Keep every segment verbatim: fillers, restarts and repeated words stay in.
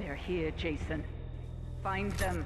They're here, Jason. Find them.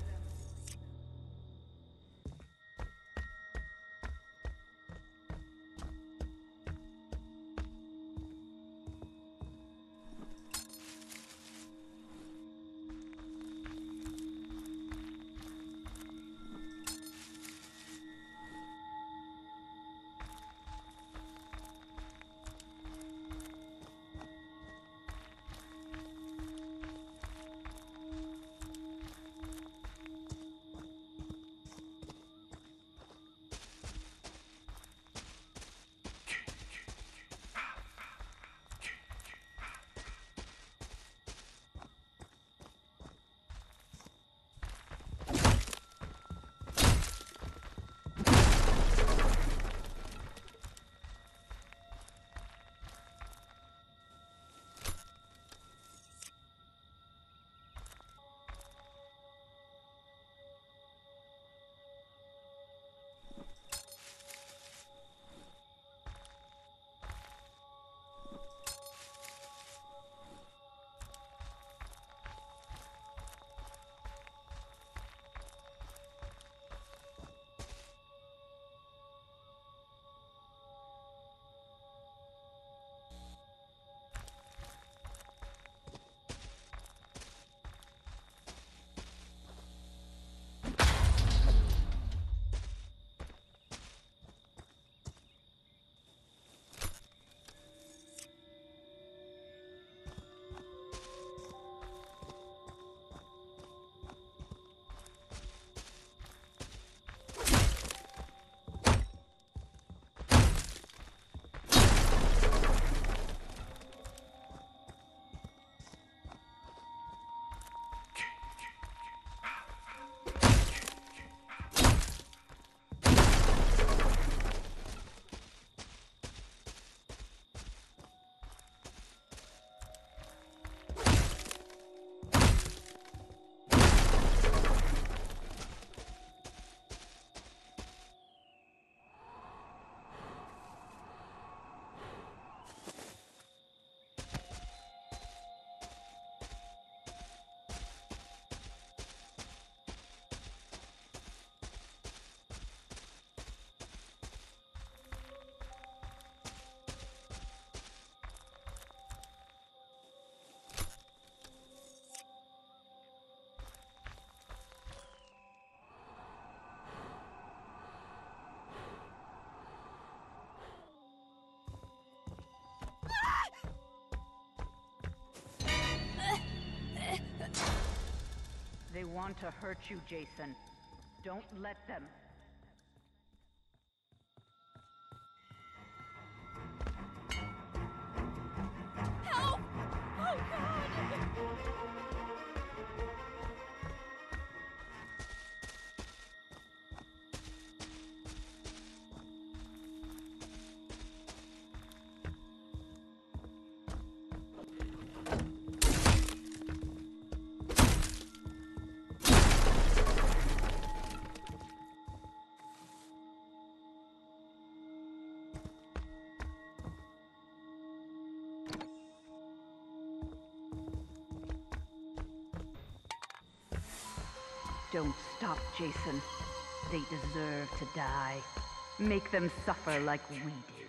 They want to hurt you, Jason. Don't let them. Help! Oh, God! Don't stop, Jason. They deserve to die. Make them suffer like we did.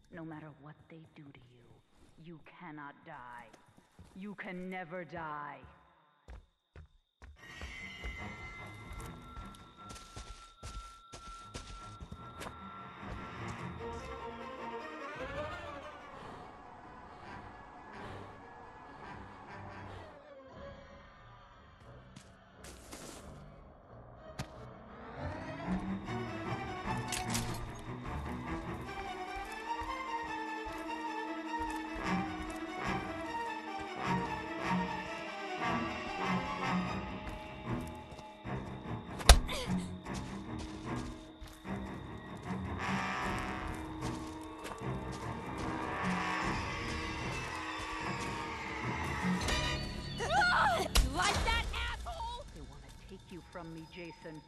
No matter what they do to you, you cannot die. You can never die. You like that, asshole? They want to take you from me, Jason.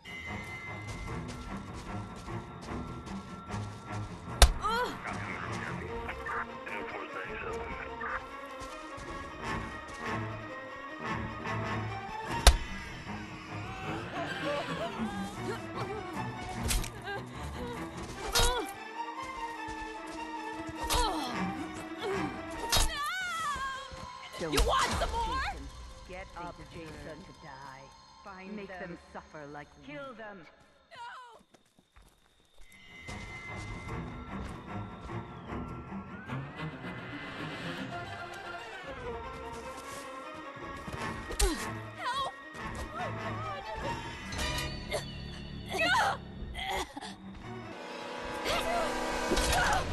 You want some more? Jason, get up, Jason. To die. Find Make them. them suffer like Kill them. No! Help! Oh, God!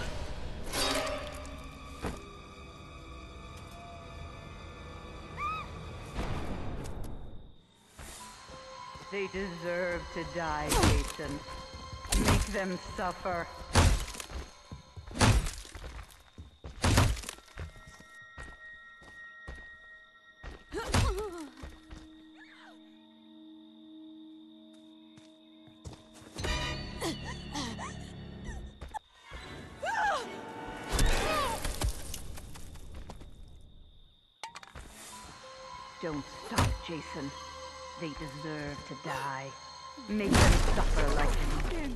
They deserve to die, Jason. Make them suffer. Don't stop, Jason. They deserve to die. Make them suffer like you did.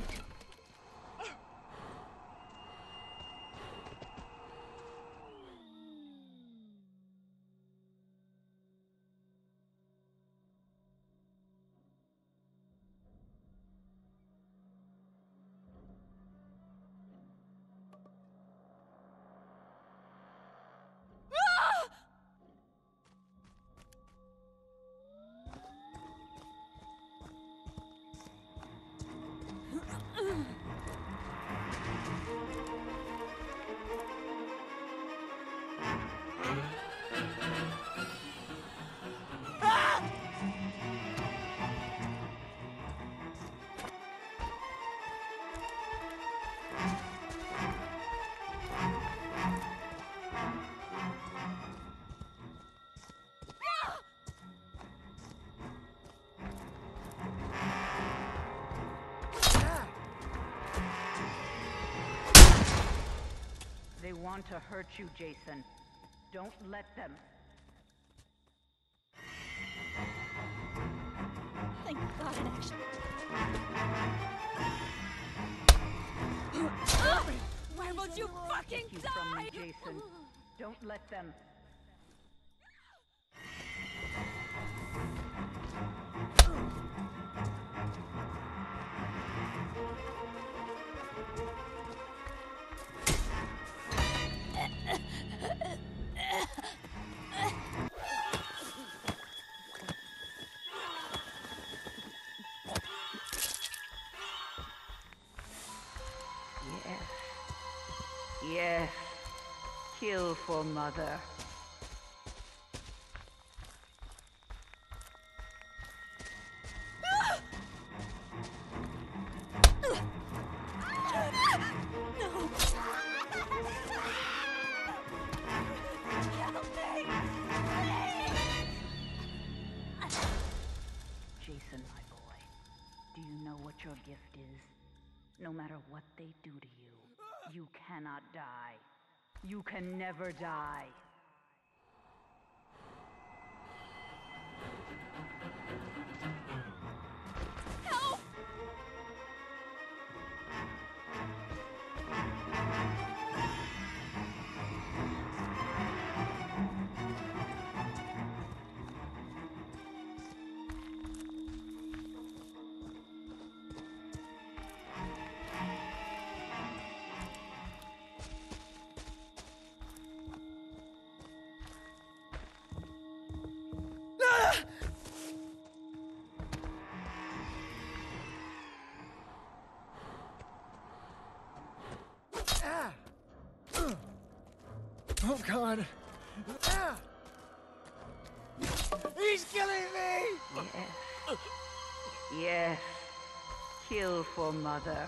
They want to hurt you, Jason. Don't let them. Thank God it actually... Why won't you fucking You die? from me, Jason. Don't let them. Yes. Yes. Kill for Mother. Jason, my boy, do you know what your gift is? No matter what they do to you, you cannot die. You can never die. Help! Oh God. Ah! He's killing me! Yes. Yes. Kill for Mother.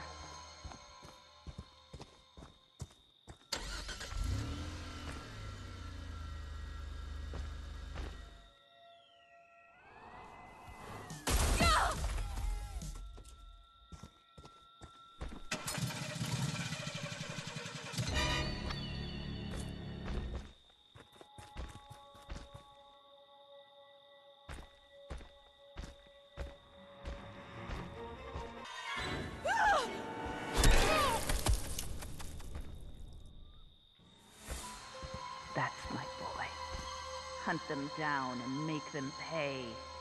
That's my boy. Hunt them down and make them pay.